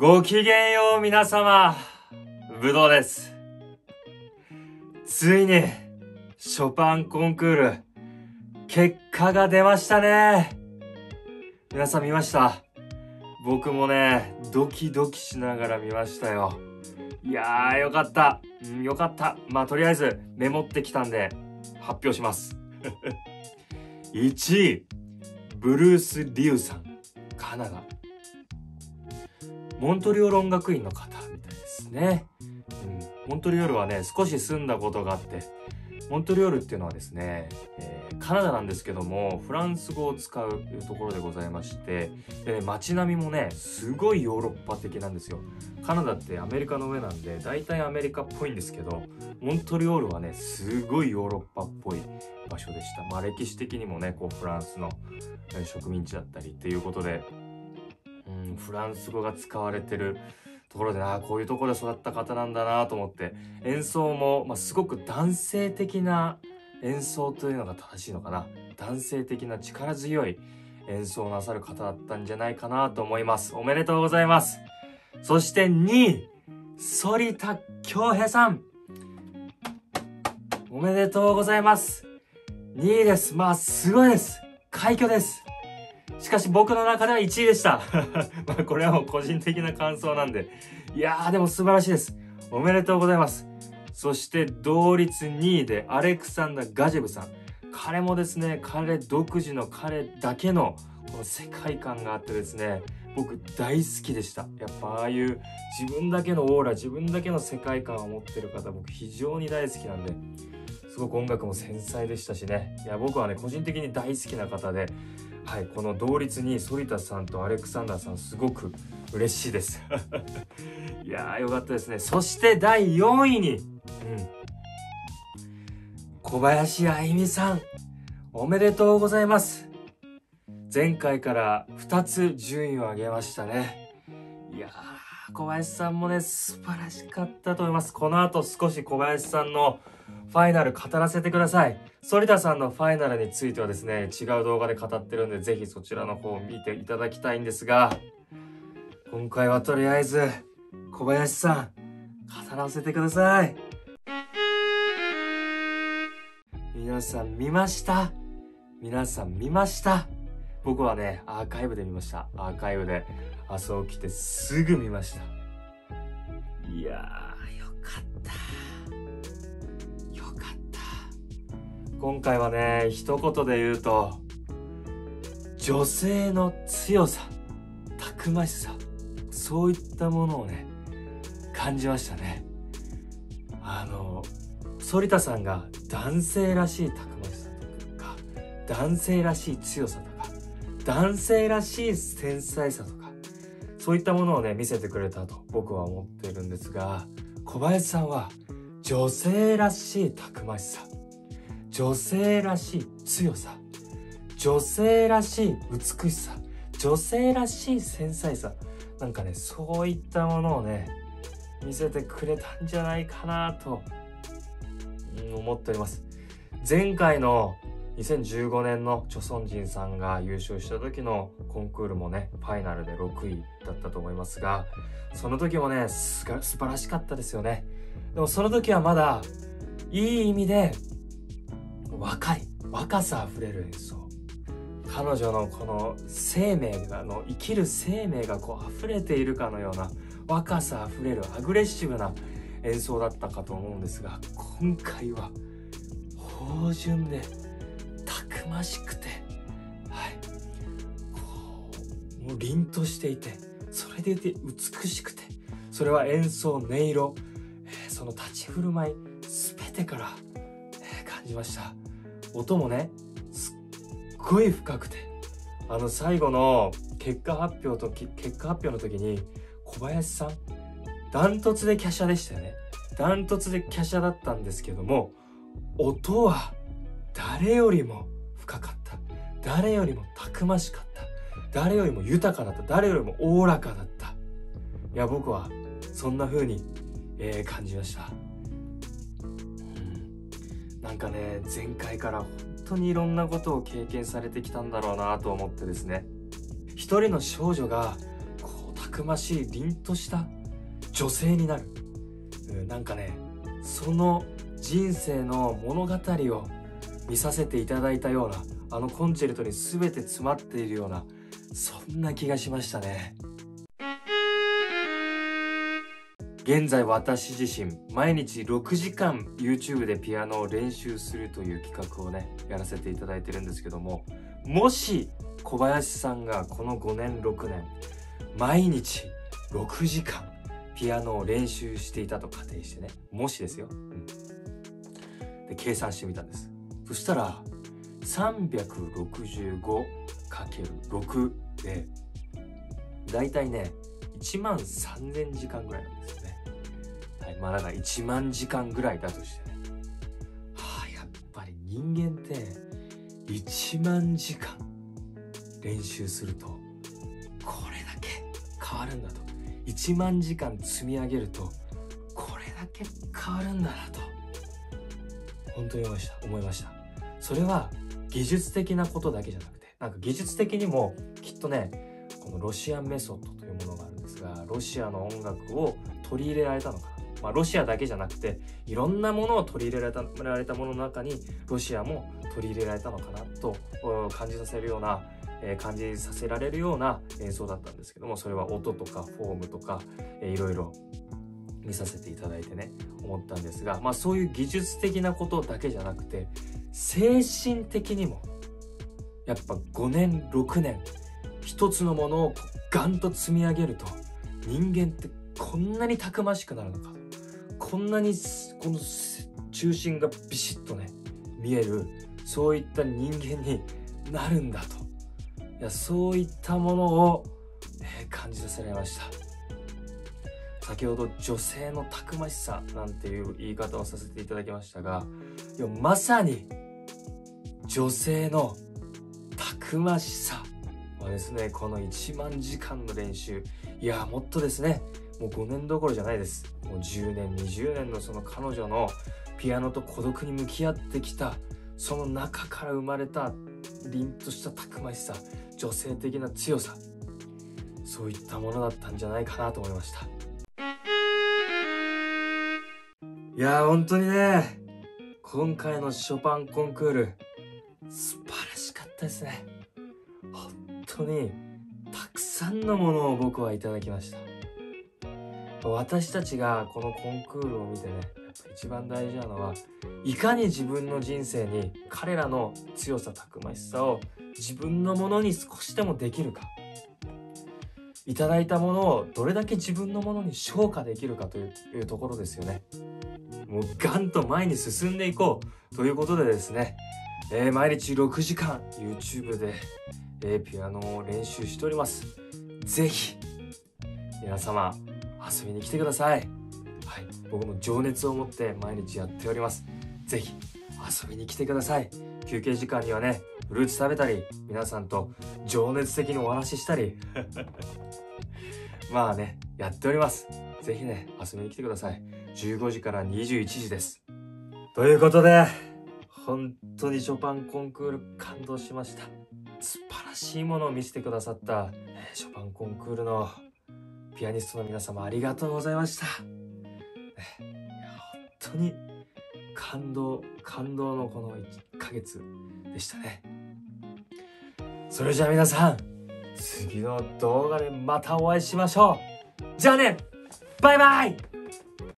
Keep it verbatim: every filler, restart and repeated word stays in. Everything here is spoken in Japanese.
ごきげんよう皆様、ぶどうです。ついに、ショパンコンクール、結果が出ましたね。皆さん見ました？僕もね、ドキドキしながら見ましたよ。いやー、よかった。うん、よかった。まあ、とりあえずメモってきたんで、発表します。いちい、ブルース・リュウさん、カナダ。モントリオール音楽院の方みたいですね。うん、モントリオールはね、少し住んだことがあって、モントリオールっていうのはですね、えー、カナダなんですけども、フランス語を使うところでございまして、でね、街並みもね、すごいヨーロッパ的なんですよ。カナダってアメリカの上なんで、大体アメリカっぽいんですけど、モントリオールはね、すごいヨーロッパっぽい場所でした。まあ歴史的にもね、こうフランスの植民地だったりっていうことで、うん、フランス語が使われてるところでな、こういうところで育った方なんだなと思って、演奏も、まあ、すごく男性的な演奏というのが正しいのかな。男性的な力強い演奏をなさる方だったんじゃないかなと思います。おめでとうございます。そしてにい、反田恭平さん。おめでとうございます。にいです。まあ、すごいです。快挙です。しかし僕の中ではいちいでした。まあこれはもう個人的な感想なんで。いやーでも素晴らしいです。おめでとうございます。そして同率にいでアレクサンダー・ガジェブさん。彼もですね、彼独自の彼だけのこの世界観があってですね、僕大好きでした。やっぱああいう自分だけのオーラ、自分だけの世界観を持ってる方、僕非常に大好きなんで、すごく音楽も繊細でしたしね。いや僕はね、個人的に大好きな方で、はい、この同率に反田さんとアレクサンダーさん、すごく嬉しいです。いやーよかったですね。そしてだいよんいに、うん、小林愛実さん、おめでとうございます。前回からふたつ順位を上げましたね。いやー小林さんもね、素晴らしかったと思います。この後少し小林さんのファイナル語らせてください。反田さんのファイナルについてはですね、違う動画で語ってるんで、ぜひそちらの方を見ていただきたいんですが、今回はとりあえず小林さん語らせてください。皆さん見ました？皆さん見ました？僕はね、アーカイブで見ました。アーカイブで朝起きてすぐ見ました。いやーよかった。今回はね、一言で言うと、女性の強さ、たくましさ、そういったものをね、感じましたね。あの、反田さんが男性らしいたくましさとか、男性らしい強さとか、男性らしい繊細さとか、そういったものをね、見せてくれたと僕は思っているんですが、小林さんは女性らしいたくましさ、女性らしい強さ、女性らしい美しさ、女性らしい繊細さ、なんかね、そういったものをね、見せてくれたんじゃないかなと、うん、思っております。前回のにせんじゅうごねんのチョソンジンさんが優勝した時のコンクールもね、ファイナルでろくいだったと思いますが、その時もね、すが素晴らしかったですよね。でもその時はまだいい意味で若い、若さあふれる演奏、彼女のこの生命がの生きる生命がこう溢れているかのような若さあふれるアグレッシブな演奏だったかと思うんですが、今回は芳醇でたくましくて、はい、こうもう凛としていて、それでいて美しくて、それは演奏、音色、えー、その立ち振る舞い全てから、えー、感じました。音もね、すっごい深くて、あの最後の結果発表と結果発表の時に小林さんダントツで華奢でしたよね。ダントツで華奢だったんですけども、音は誰よりも深かった、誰よりもたくましかった、誰よりも豊かだった、誰よりもおおらかだった。いや僕はそんな風に、えー、感じました。なんかね、前回から本当にいろんなことを経験されてきたんだろうなと思ってですね、一人の少女がこうたくましい凛とした女性になる。なんかね、その人生の物語を見させていただいたような、あのコンチェルトに全て詰まっているような、そんな気がしましたね。現在私自身毎日ろくじかん YouTube でピアノを練習するという企画をねやらせていただいてるんですけども、もし小林さんがこのごねんろくねん毎日ろくじかんピアノを練習していたと仮定してね、もしですよ、うん、で計算してみたんです。そしたら さんびゃくろくじゅうごかけるろく でだいたいねいちまんさんぜんじかんぐらいなんですよね。はい、まあだからいちまんじかんぐらいだとしてね、はあ、やっぱり人間っていちまんじかん練習するとこれだけ変わるんだと、いちまんじかん積み上げるとこれだけ変わるんだなと本当に思いました思いました。それは技術的なことだけじゃなくて、なんか技術的にもきっとね、このロシアンメソッドというものがあるんですが、ロシアの音楽を取り入れられたのかな。まあロシアだけじゃなくていろんなものを取り入れられたられたものの中にロシアも取り入れられたのかなと感じさせるような、えー、感じさせられるような演奏だったんですけども、それは音とかフォームとか、えー、いろいろ見させていただいてね思ったんですが、まあそういう技術的なことだけじゃなくて精神的にもやっぱごねんろくねん一つのものをガンと積み上げると人間ってこんなにたくましくなるのか、こんなにこの中心がビシッとね見える、そういった人間になるんだと、いやそういったものを、えー、感じさせられました。先ほど女性のたくましさなんていう言い方をさせていただきましたが、いやまさに女性のたくましさはですね、このいちまんじかんの練習、いやもっとですね、もうごねんどころじゃないです。もうじゅうねんにじゅうねんのその彼女のピアノと孤独に向き合ってきたその中から生まれた凛としたたくましさ、女性的な強さ、そういったものだったんじゃないかなと思いました。いやー本当にね、今回のショパンコンクール素晴らしかったですね。本当にたくさんのものを僕はいただきました。私たちがこのコンクールを見てね、やっぱ一番大事なのはいかに自分の人生に彼らの強さたくましさを自分のものに少しでもできるか、いただいたものをどれだけ自分のものに昇華できるかという、いうところですよね。もうガンと前に進んでいこうということでですね、えー、毎日ろくじかん YouTube で、えー、ピアノを練習しております。ぜひ皆様遊びに来てください。はい、僕も情熱を持って毎日やっております。ぜひ遊びに来てください。休憩時間にはね、フルーツ食べたり、皆さんと情熱的にお話ししたりまあね、やっております。ぜひね、遊びに来てください。じゅうごじからにじゅういちじです。ということで、本当にショパンコンクール感動しました。素晴らしいものを見せてくださった、えー、ショパンコンクールのピアニストの皆様ありがとうございました。ね、いや本当に感動、感動のこのいっかげつでしたね。それじゃあ皆さん、次の動画でまたお会いしましょう。じゃあね、バイバイ。